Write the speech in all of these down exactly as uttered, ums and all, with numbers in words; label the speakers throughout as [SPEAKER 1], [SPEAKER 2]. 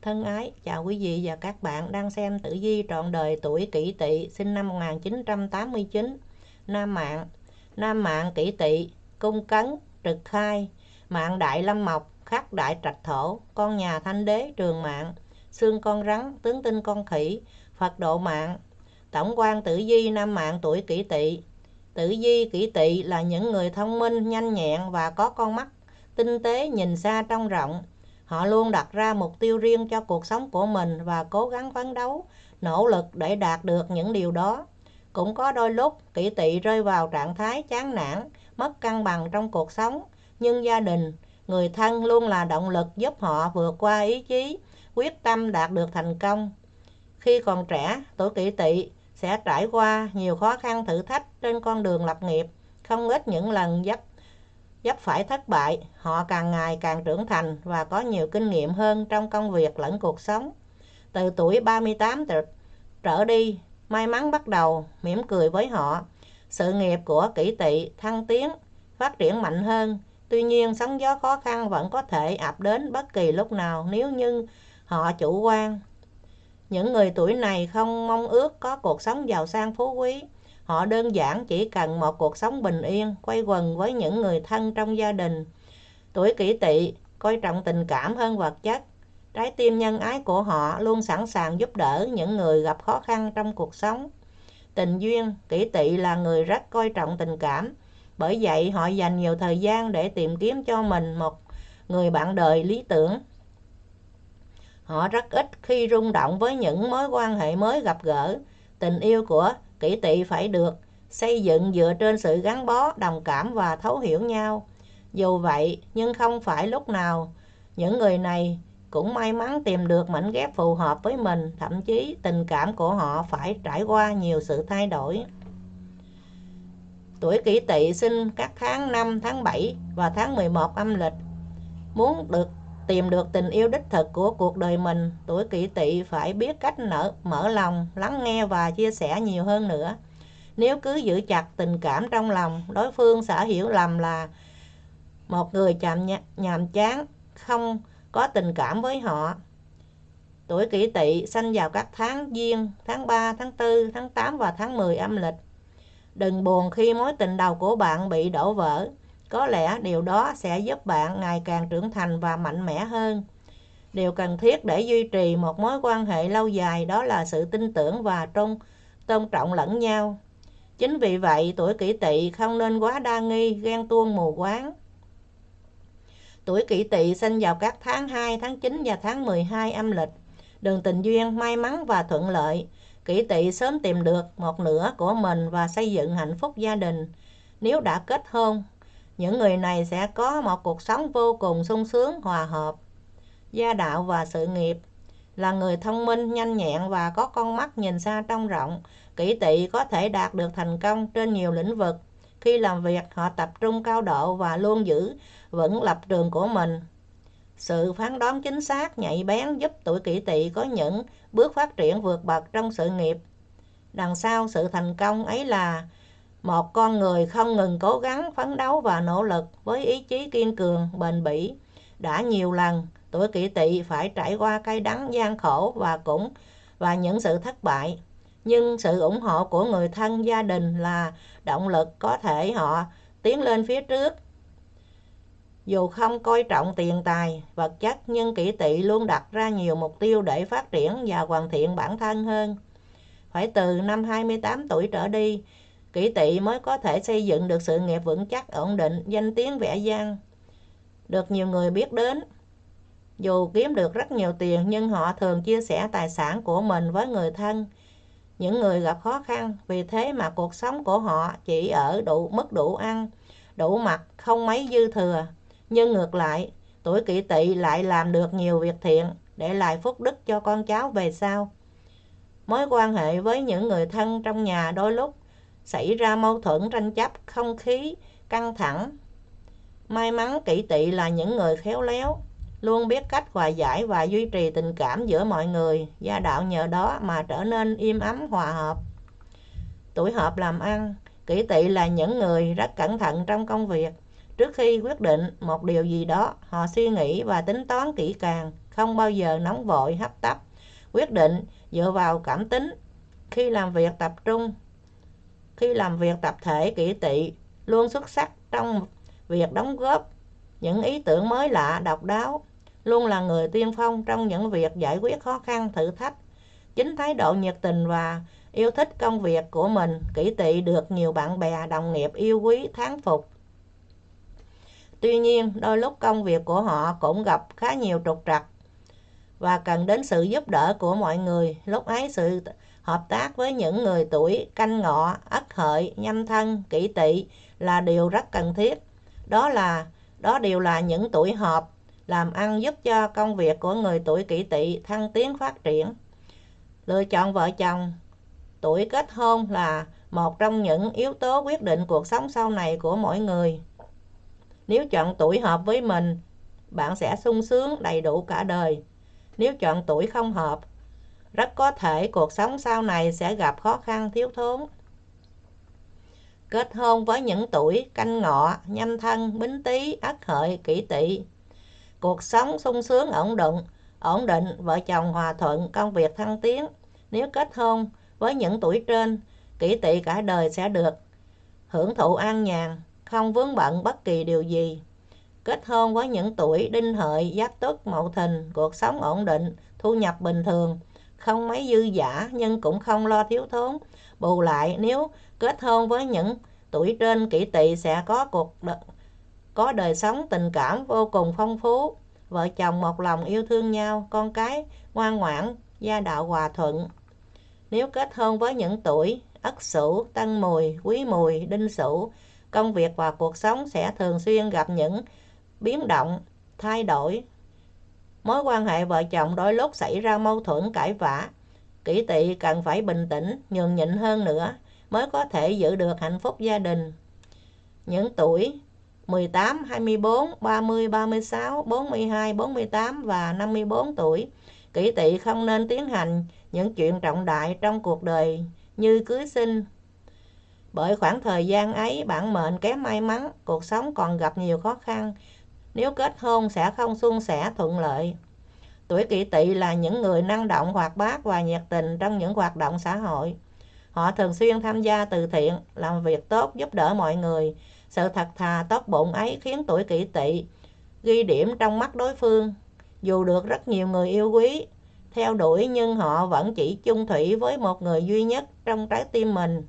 [SPEAKER 1] Thân ái, chào quý vị và các bạn đang xem tử vi trọn đời tuổi Kỷ Tỵ, sinh năm một nghìn chín trăm tám mươi chín. Nam mạng. Nam mạng Kỷ Tỵ, cung Cấn, trực Khai, mạng Đại Lâm Mộc, khắc Đại Trạch Thổ, con nhà Thanh Đế, trường mạng, xương con rắn, tướng tinh con khỉ, Phật độ mạng. Tổng quan tử vi nam mạng tuổi Kỷ Tỵ. Tử vi Kỷ Tỵ là những người thông minh, nhanh nhẹn và có con mắt tinh tế, nhìn xa trông rộng. Họ luôn đặt ra mục tiêu riêng cho cuộc sống của mình và cố gắng phấn đấu, nỗ lực để đạt được những điều đó. Cũng có đôi lúc Kỷ Tỵ rơi vào trạng thái chán nản, mất cân bằng trong cuộc sống, nhưng gia đình, người thân luôn là động lực giúp họ vượt qua ý chí, quyết tâm đạt được thành công. Khi còn trẻ, tuổi Kỷ Tỵ sẽ trải qua nhiều khó khăn thử thách trên con đường lập nghiệp, không ít những lần dấp dấp phải thất bại. Họ càng ngày càng trưởng thành và có nhiều kinh nghiệm hơn trong công việc lẫn cuộc sống. Từ tuổi ba mươi tám trở đi, may mắn bắt đầu mỉm cười với họ. Sự nghiệp của Kỷ Tỵ thăng tiến, phát triển mạnh hơn. Tuy nhiên, sóng gió khó khăn vẫn có thể ập đến bất kỳ lúc nào nếu như họ chủ quan. Những người tuổi này không mong ước có cuộc sống giàu sang phú quý. Họ đơn giản chỉ cần một cuộc sống bình yên, quây quần với những người thân trong gia đình. Tuổi Kỷ Tỵ coi trọng tình cảm hơn vật chất. Trái tim nhân ái của họ luôn sẵn sàng giúp đỡ những người gặp khó khăn trong cuộc sống. Tình duyên, Kỷ Tỵ là người rất coi trọng tình cảm. Bởi vậy họ dành nhiều thời gian để tìm kiếm cho mình một người bạn đời lý tưởng. Họ rất ít khi rung động với những mối quan hệ mới gặp gỡ. Tình yêu của Kỷ Tỵ phải được xây dựng dựa trên sự gắn bó, đồng cảm và thấu hiểu nhau. Dù vậy, nhưng không phải lúc nào những người này cũng may mắn tìm được mảnh ghép phù hợp với mình. Thậm chí tình cảm của họ phải trải qua nhiều sự thay đổi. Tuổi Kỷ Tỵ sinh các tháng năm, tháng bảy và tháng mười một âm lịch. Muốn được tìm được tình yêu đích thực của cuộc đời mình, tuổi Kỷ Tỵ phải biết cách nở, mở lòng, lắng nghe và chia sẻ nhiều hơn nữa. Nếu cứ giữ chặt tình cảm trong lòng, đối phương sẽ hiểu lầm là một người chàm nhàm chán, không có tình cảm với họ. Tuổi Kỷ Tỵ sinh vào các tháng Giêng, tháng ba, tháng tư, tháng tám và tháng mười âm lịch. Đừng buồn khi mối tình đầu của bạn bị đổ vỡ. Có lẽ điều đó sẽ giúp bạn ngày càng trưởng thành và mạnh mẽ hơn. Điều cần thiết để duy trì một mối quan hệ lâu dài đó là sự tin tưởng và tôn, tôn trọng lẫn nhau. Chính vì vậy, tuổi Kỷ Tỵ không nên quá đa nghi, ghen tuông mù quáng. Tuổi Kỷ Tỵ sinh vào các tháng hai, tháng chín và tháng mười hai âm lịch. Đường tình duyên may mắn và thuận lợi. Kỷ Tỵ sớm tìm được một nửa của mình và xây dựng hạnh phúc gia đình. Nếu đã kết hôn, những người này sẽ có một cuộc sống vô cùng sung sướng, hòa hợp. Gia đạo và sự nghiệp. Là người thông minh, nhanh nhẹn và có con mắt nhìn xa trông rộng, Kỷ Tỵ có thể đạt được thành công trên nhiều lĩnh vực. Khi làm việc, họ tập trung cao độ và luôn giữ vững lập trường của mình. Sự phán đoán chính xác, nhạy bén giúp tuổi Kỷ Tỵ có những bước phát triển vượt bậc trong sự nghiệp. Đằng sau sự thành công ấy là một con người không ngừng cố gắng, phấn đấu và nỗ lực với ý chí kiên cường, bền bỉ. Đã nhiều lần, tuổi Kỷ Tỵ phải trải qua cay đắng, gian khổ và cũng và những sự thất bại. Nhưng sự ủng hộ của người thân, gia đình là động lực có thể họ tiến lên phía trước. Dù không coi trọng tiền tài, vật chất, nhưng Kỷ Tỵ luôn đặt ra nhiều mục tiêu để phát triển và hoàn thiện bản thân hơn. Phải từ năm hai mươi tám tuổi trở đi, Kỷ Tỵ mới có thể xây dựng được sự nghiệp vững chắc, ổn định, danh tiếng vẻ vang, được nhiều người biết đến. Dù kiếm được rất nhiều tiền, nhưng họ thường chia sẻ tài sản của mình với người thân, những người gặp khó khăn. Vì thế mà cuộc sống của họ chỉ ở đủ mức đủ ăn, đủ mặc, không mấy dư thừa. Nhưng ngược lại, tuổi Kỷ Tỵ lại làm được nhiều việc thiện, để lại phúc đức cho con cháu về sau. Mối quan hệ với những người thân trong nhà đôi lúc xảy ra mâu thuẫn, tranh chấp, không khí căng thẳng. May mắn Kỷ Tỵ là những người khéo léo, luôn biết cách hòa giải và duy trì tình cảm giữa mọi người. Gia đạo nhờ đó mà trở nên im ấm, hòa hợp. Tuổi hợp làm ăn. Kỷ Tỵ là những người rất cẩn thận trong công việc. Trước khi quyết định một điều gì đó, họ suy nghĩ và tính toán kỹ càng, không bao giờ nóng vội hấp tấp, quyết định dựa vào cảm tính. Khi làm việc tập trung, khi làm việc tập thể, Kỷ Tỵ luôn xuất sắc trong việc đóng góp những ý tưởng mới lạ, độc đáo, luôn là người tiên phong trong những việc giải quyết khó khăn, thử thách. Chính thái độ nhiệt tình và yêu thích công việc của mình, Kỷ Tỵ được nhiều bạn bè, đồng nghiệp yêu quý, thán phục. Tuy nhiên, đôi lúc công việc của họ cũng gặp khá nhiều trục trặc và cần đến sự giúp đỡ của mọi người. Lúc ấy, sự hợp tác với những người tuổi Canh Ngọ, Ất Hợi, Nhâm Thân, Kỷ Tỵ là điều rất cần thiết. Đó là đó đều là những tuổi hợp làm ăn giúp cho công việc của người tuổi Kỷ Tỵ thăng tiến phát triển. Lựa chọn vợ chồng tuổi kết hôn là một trong những yếu tố quyết định cuộc sống sau này của mỗi người. Nếu chọn tuổi hợp với mình, bạn sẽ sung sướng đầy đủ cả đời. Nếu chọn tuổi không hợp, rất có thể cuộc sống sau này sẽ gặp khó khăn, thiếu thốn. Kết hôn với những tuổi Canh Ngọ, Nhâm Thân, Bính Tý, Ất Hợi, Kỷ Tỵ. Cuộc sống sung sướng, ổn định, ổn định, vợ chồng hòa thuận, công việc thăng tiến. Nếu kết hôn với những tuổi trên, Kỷ Tỵ cả đời sẽ được hưởng thụ an nhàn, không vướng bận bất kỳ điều gì. Kết hôn với những tuổi Đinh Hợi, Giáp Tuất, Mậu Thìn, cuộc sống ổn định, thu nhập bình thường, không mấy dư dả nhưng cũng không lo thiếu thốn. Bù lại, nếu kết hôn với những tuổi trên, Kỷ Tỵ sẽ có cuộc có đời sống tình cảm vô cùng phong phú, vợ chồng một lòng yêu thương nhau, con cái ngoan ngoãn, gia đạo hòa thuận. Nếu kết hôn với những tuổi Ất Sửu, Tân Mùi, Quý Mùi, Đinh Sửu, công việc và cuộc sống sẽ thường xuyên gặp những biến động, thay đổi. Mối quan hệ vợ chồng đôi lúc xảy ra mâu thuẫn, cãi vã. Kỷ Tỵ cần phải bình tĩnh, nhường nhịn hơn nữa mới có thể giữ được hạnh phúc gia đình. Những tuổi mười tám, hai mươi bốn, ba mươi, ba mươi sáu, bốn mươi hai, bốn mươi tám và năm mươi bốn tuổi, Kỷ Tỵ không nên tiến hành những chuyện trọng đại trong cuộc đời như cưới xin. Bởi khoảng thời gian ấy, bản mệnh kém may mắn, cuộc sống còn gặp nhiều khó khăn. Nếu kết hôn sẽ không suôn sẻ, thuận lợi. Tuổi Kỷ Tỵ là những người năng động, hoạt bát và nhiệt tình trong những hoạt động xã hội. Họ thường xuyên tham gia từ thiện, làm việc tốt, giúp đỡ mọi người. Sự thật thà, tốt bụng ấy khiến tuổi Kỷ Tỵ ghi điểm trong mắt đối phương. Dù được rất nhiều người yêu quý, theo đuổi, nhưng họ vẫn chỉ chung thủy với một người duy nhất trong trái tim mình.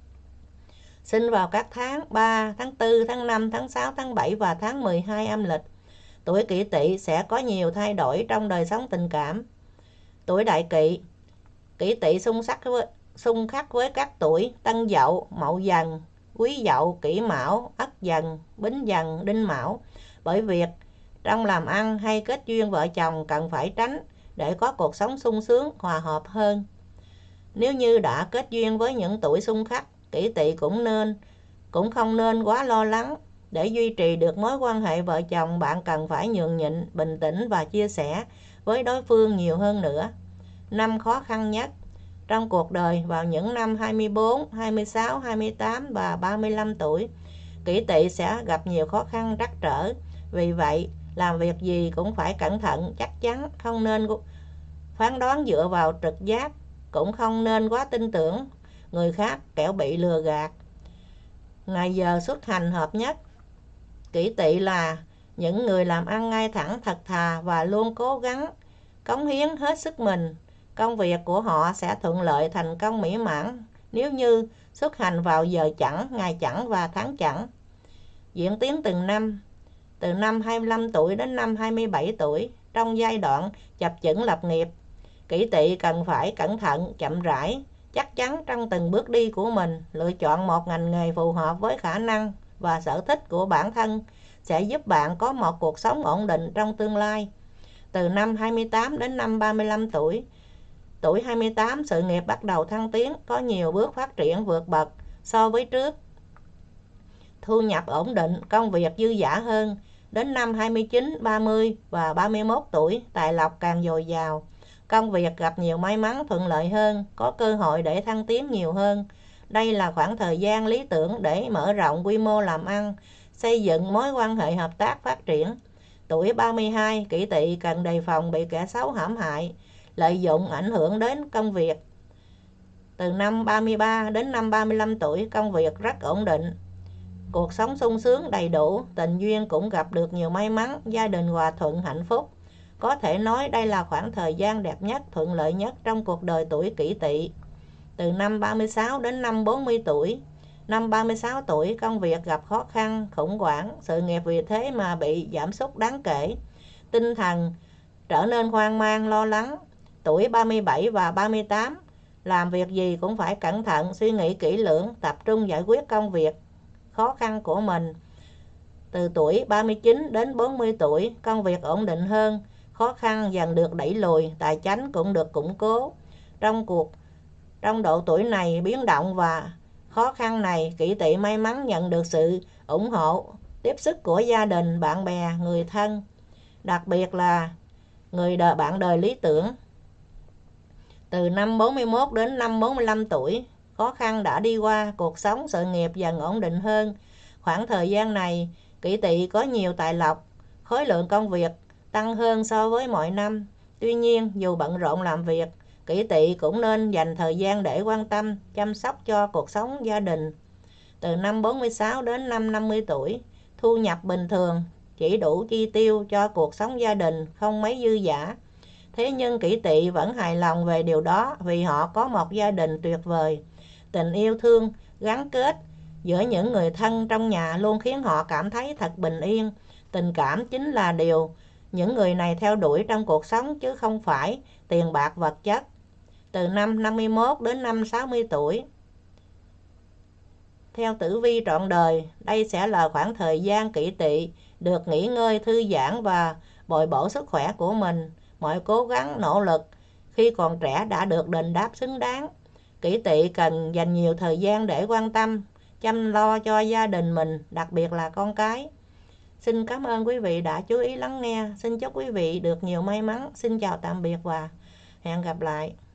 [SPEAKER 1] Sinh vào các tháng ba, tháng tư, tháng năm, tháng sáu, tháng bảy và tháng mười hai âm lịch, tuổi Kỷ Tỵ sẽ có nhiều thay đổi trong đời sống tình cảm. Tuổi Đại Kỵ, Kỷ Tỵ xung sắc với, xung khắc với các tuổi Tân Dậu, Mậu Dần, Quý Dậu, Kỷ Mão, Ất Dần, Bính Dần, Đinh Mão. Bởi việc trong làm ăn hay kết duyên vợ chồng cần phải tránh để có cuộc sống sung sướng, hòa hợp hơn. Nếu như đã kết duyên với những tuổi xung khắc, Kỷ Tỵ cũng nên cũng không nên quá lo lắng. Để duy trì được mối quan hệ vợ chồng, bạn cần phải nhường nhịn, bình tĩnh và chia sẻ với đối phương nhiều hơn nữa. Năm khó khăn nhất trong cuộc đời vào những năm hai mươi bốn, hai mươi sáu, hai mươi tám và ba mươi lăm tuổi, Kỷ Tỵ sẽ gặp nhiều khó khăn trắc trở. Vì vậy, làm việc gì cũng phải cẩn thận, chắc chắn, không nên phán đoán dựa vào trực giác, cũng không nên quá tin tưởng người khác kẻo bị lừa gạt. Ngày giờ xuất hành hợp nhất, Kỷ Tỵ là những người làm ăn ngay thẳng, thật thà và luôn cố gắng cống hiến hết sức mình. Công việc của họ sẽ thuận lợi, thành công mỹ mãn nếu như xuất hành vào giờ chẵn, ngày chẵn và tháng chẵn. Diễn tiến từng năm, từ năm hai mươi lăm tuổi đến năm hai mươi bảy tuổi, trong giai đoạn chập chững lập nghiệp, Kỷ Tỵ cần phải cẩn thận, chậm rãi, chắc chắn trong từng bước đi của mình. Lựa chọn một ngành nghề phù hợp với khả năng và sở thích của bản thân sẽ giúp bạn có một cuộc sống ổn định trong tương lai. Từ năm hai mươi tám đến năm ba mươi lăm tuổi, tuổi hai mươi tám, sự nghiệp bắt đầu thăng tiến, có nhiều bước phát triển vượt bậc so với trước. Thu nhập ổn định, công việc dư dả hơn. Đến năm hai mươi chín, ba mươi và ba mươi mốt tuổi, tài lộc càng dồi dào. Công việc gặp nhiều may mắn, thuận lợi hơn, có cơ hội để thăng tiến nhiều hơn. Đây là khoảng thời gian lý tưởng để mở rộng quy mô làm ăn, xây dựng mối quan hệ hợp tác phát triển. Tuổi ba mươi hai, Kỷ Tỵ cần đề phòng bị kẻ xấu hãm hại, lợi dụng ảnh hưởng đến công việc. Từ năm ba mươi ba đến năm ba mươi lăm tuổi, công việc rất ổn định, cuộc sống sung sướng đầy đủ, tình duyên cũng gặp được nhiều may mắn, gia đình hòa thuận hạnh phúc. Có thể nói đây là khoảng thời gian đẹp nhất, thuận lợi nhất trong cuộc đời tuổi Kỷ Tỵ. Từ năm ba mươi sáu đến năm bốn mươi tuổi. Năm ba mươi sáu tuổi, công việc gặp khó khăn, khủng hoảng, sự nghiệp vì thế mà bị giảm sút đáng kể. Tinh thần trở nên hoang mang, lo lắng. Tuổi ba mươi bảy và ba mươi tám, làm việc gì cũng phải cẩn thận, suy nghĩ kỹ lưỡng, tập trung giải quyết công việc khó khăn của mình. Từ tuổi ba mươi chín đến bốn mươi tuổi, công việc ổn định hơn, khó khăn dần được đẩy lùi, tài chính cũng được củng cố. Trong cuộc trong độ tuổi này biến động và khó khăn này, Kỷ Tỵ may mắn nhận được sự ủng hộ, tiếp sức của gia đình, bạn bè, người thân, đặc biệt là người đời bạn đời lý tưởng. Từ năm bốn mươi mốt đến năm bốn mươi lăm tuổi, khó khăn đã đi qua, cuộc sống sự nghiệp dần ổn định hơn. Khoảng thời gian này, Kỷ Tỵ có nhiều tài lộc, khối lượng công việc tăng hơn so với mọi năm. Tuy nhiên, dù bận rộn làm việc, Kỷ Tỵ cũng nên dành thời gian để quan tâm, chăm sóc cho cuộc sống gia đình. Từ năm bốn mươi sáu đến năm năm mươi tuổi, thu nhập bình thường, chỉ đủ chi tiêu cho cuộc sống gia đình, không mấy dư dả. Thế nhưng Kỷ Tỵ vẫn hài lòng về điều đó vì họ có một gia đình tuyệt vời. Tình yêu thương, gắn kết giữa những người thân trong nhà luôn khiến họ cảm thấy thật bình yên. Tình cảm chính là điều những người này theo đuổi trong cuộc sống chứ không phải tiền bạc vật chất. Từ năm năm mươi mốt đến năm sáu mươi tuổi, theo tử vi trọn đời, đây sẽ là khoảng thời gian Kỷ Tỵ được nghỉ ngơi, thư giãn và bồi bổ sức khỏe của mình. Mọi cố gắng, nỗ lực khi còn trẻ đã được đền đáp xứng đáng. Kỷ Tỵ cần dành nhiều thời gian để quan tâm, chăm lo cho gia đình mình, đặc biệt là con cái. Xin cảm ơn quý vị đã chú ý lắng nghe. Xin chúc quý vị được nhiều may mắn. Xin chào tạm biệt và hẹn gặp lại.